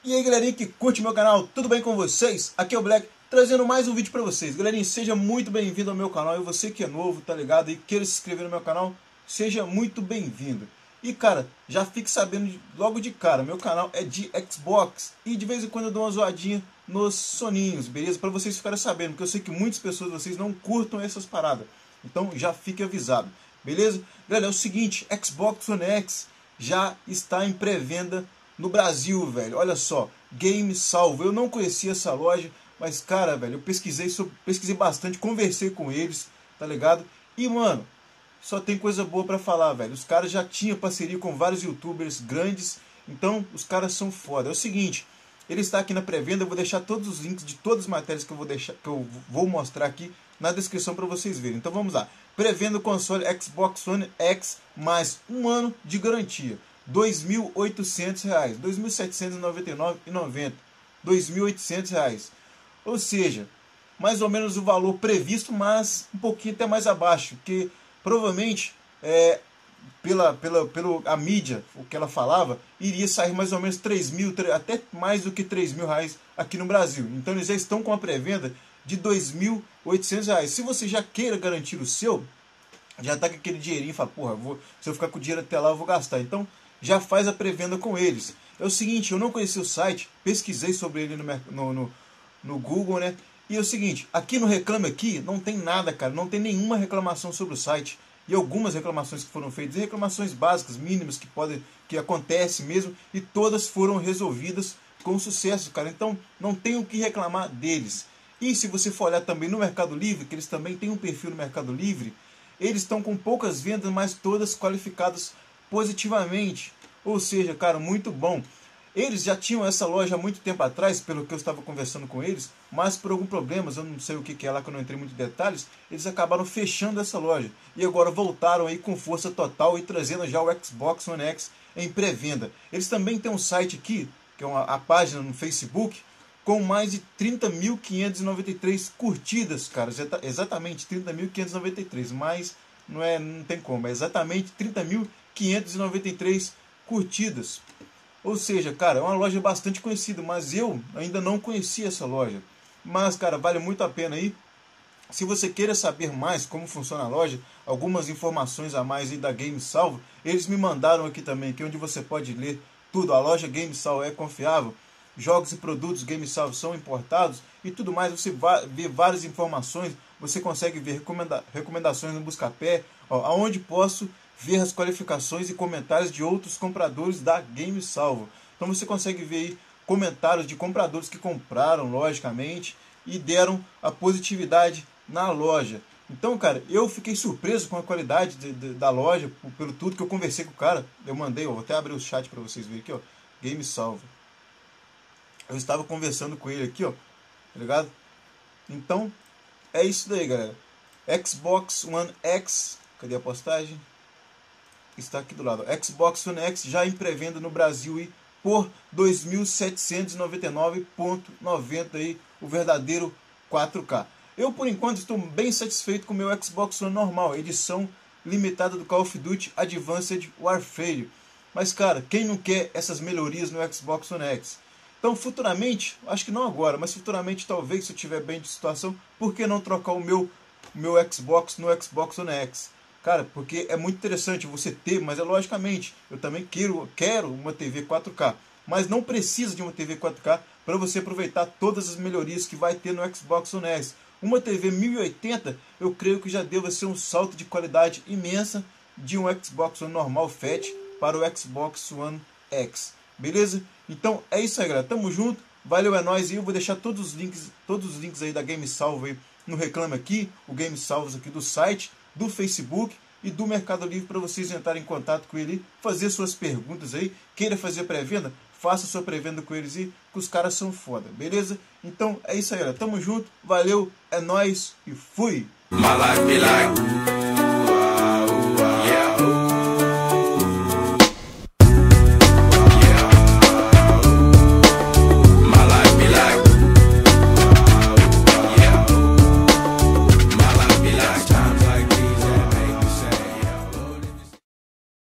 E aí, galerinha que curte meu canal, tudo bem com vocês? Aqui é o Black, trazendo mais um vídeo pra vocês. Galerinha, seja muito bem-vindo ao meu canal. E você que é novo, tá ligado? E queira se inscrever no meu canal, seja muito bem-vindo. E, cara, já fique sabendo logo de cara, meu canal é de Xbox. E de vez em quando eu dou uma zoadinha nos soninhos, beleza? Pra vocês ficarem sabendo, porque eu sei que muitas pessoas, vocês não curtam essas paradas. Então já fique avisado, beleza? Galera, é o seguinte, Xbox One X já está em pré-venda no Brasil, velho. Olha só, Game Salvo. Eu não conhecia essa loja, mas, cara, velho, eu pesquisei bastante, conversei com eles, tá ligado? E, mano, só tem coisa boa pra falar, velho. Os caras já tinham parceria com vários youtubers grandes, então os caras são foda. É o seguinte, ele está aqui na pré-venda, eu vou deixar todos os links de todas as matérias que eu vou mostrar aqui na descrição para vocês verem. Então vamos lá. Pré-venda o console Xbox One X mais um ano de garantia. R$ 2.800, R$ 2.799,90, R$ 2.800. Ou seja, mais ou menos o valor previsto, mas um pouquinho até mais abaixo, porque provavelmente pela mídia, o que ela falava, iria sair mais ou menos 3 mil, até mais do que 3 mil reais aqui no Brasil. Então eles já estão com a pré-venda de R$ 2.800. Se você já queira garantir o seu, já tá com aquele dinheirinho e fala, porra, se eu ficar com o dinheiro até lá eu vou gastar. Então já faz a pré-venda com eles. É o seguinte, eu não conheci o site, pesquisei sobre ele no Google, né? E é o seguinte, aqui no Reclame Aqui não tem nada, cara, não tem nenhuma reclamação sobre o site. E algumas reclamações que foram feitas, reclamações básicas, mínimas, que acontecem mesmo, e todas foram resolvidas com sucesso, cara. Então não tem o que reclamar deles. E se você for olhar também no Mercado Livre, que eles também têm um perfil no Mercado Livre, eles estão com poucas vendas, mas todas qualificadas positivamente. Ou seja, cara, muito bom. Eles já tinham essa loja há muito tempo atrás, pelo que eu estava conversando com eles, mas por algum problema, eu não sei o que é lá, que eu não entrei muito em detalhes, eles acabaram fechando essa loja. E agora voltaram aí com força total e trazendo já o Xbox One X em pré-venda. Eles também têm um site aqui, que é a página no Facebook, com mais de 30.593 curtidas, cara. Exatamente 30.593, mas não tem como, é exatamente 30.593 curtidas. Ou seja, cara, é uma loja bastante conhecida, mas eu ainda não conhecia essa loja. Mas, cara, vale muito a pena aí. Se você queira saber mais como funciona a loja, algumas informações a mais aí da Game Salvo, eles me mandaram aqui também, que é onde você pode ler tudo. A loja Game Salvo é confiável, jogos e produtos Game Salvo são importados e tudo mais. Você vai ver várias informações, você consegue ver recomendações no Buscapé, aonde posso ver as qualificações e comentários de outros compradores da Game Salvo. Então você consegue ver aí comentários de compradores que compraram, logicamente, e deram a positividade na loja. Então, cara, eu fiquei surpreso com a qualidade da loja, pelo tudo que eu conversei com o cara. Eu mandei, vou até abrir o chat para vocês verem aqui, ó, Game Salvo. Eu estava conversando com ele aqui, ó, tá ligado? Então, é isso daí, galera. Xbox One X, cadê a postagem? Está aqui do lado. Xbox One X já em pré-venda no Brasil e por R$ 2.799,90 aí, o verdadeiro 4K. Eu, por enquanto, estou bem satisfeito com o meu Xbox One normal, edição limitada do Call of Duty Advanced Warfare. Mas, cara, quem não quer essas melhorias no Xbox One X? Então, futuramente, acho que não agora, mas futuramente, talvez, se eu tiver bem de situação, por que não trocar o meu Xbox no Xbox One X? Cara, porque é muito interessante você ter, mas é logicamente, eu também quero uma TV 4K, mas não precisa de uma TV 4K para você aproveitar todas as melhorias que vai ter no Xbox One X. Uma TV 1080, eu creio que já deva ser um salto de qualidade imensa de um Xbox One normal Fat para o Xbox One X. Beleza? Então é isso aí, galera. Tamo junto. Valeu, é nóis. E eu vou deixar todos os links aí da Game Salvo aí no Reclame Aqui, o Game Salvos aqui do site, do Facebook e do Mercado Livre para vocês entrarem em contato com ele, fazer suas perguntas aí, queira fazer pré-venda, faça sua pré-venda com eles aí, que os caras são foda, beleza? Então é isso aí, galera. Tamo junto, valeu, é nóis e fui!